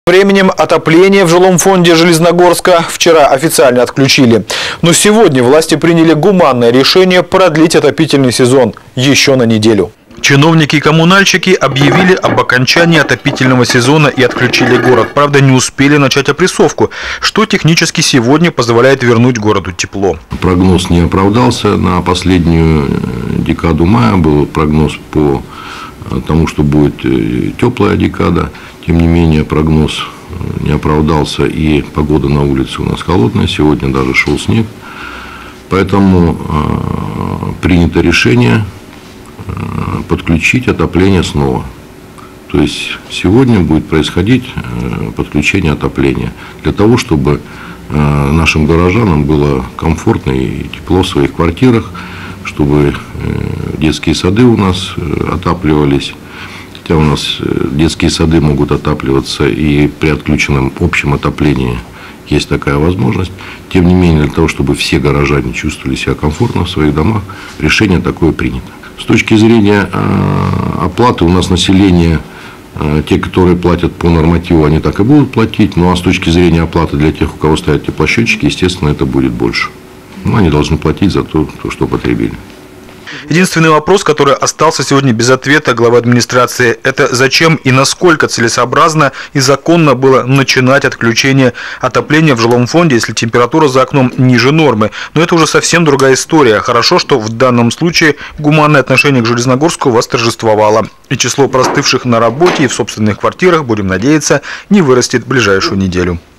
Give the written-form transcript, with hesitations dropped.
Временем отопление в жилом фонде Железногорска вчера официально отключили. Но сегодня власти приняли гуманное решение продлить отопительный сезон еще на неделю. Чиновники и коммунальщики объявили об окончании отопительного сезона и отключили город. Правда, не успели начать опрессовку, что технически сегодня позволяет вернуть городу тепло. Прогноз не оправдался. На последнюю декаду мая был прогноз по тому, что будет теплая декада. Тем не менее, прогноз не оправдался, и погода на улице у нас холодная. Сегодня даже шел снег. Поэтому принято решение подключить отопление снова. То есть сегодня будет происходить подключение отопления для того, чтобы нашим горожанам было комфортно и тепло в своих квартирах, чтобы детские сады у нас отапливались. Хотя у нас детские сады могут отапливаться и при отключенном общем отоплении есть такая возможность. Тем не менее, для того, чтобы все горожане чувствовали себя комфортно в своих домах, решение такое принято. С точки зрения оплаты у нас население, те, которые платят по нормативу, они так и будут платить. Ну а с точки зрения оплаты для тех, у кого стоят теплосчетчики, естественно, это будет больше. Но они должны платить за то, что потребили. Единственный вопрос, который остался сегодня без ответа главы администрации, это зачем и насколько целесообразно и законно было начинать отключение отопления в жилом фонде, если температура за окном ниже нормы. Но это уже совсем другая история. Хорошо, что в данном случае гуманное отношение к Железногорску восторжествовало. И число простывших на работе и в собственных квартирах, будем надеяться, не вырастет в ближайшую неделю.